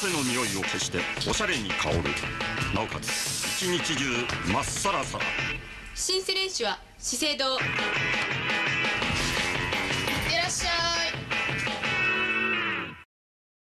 手の匂いを消しておしゃれに香る。なおかつ一日中まっさらさら。 新セレンシュは資生堂。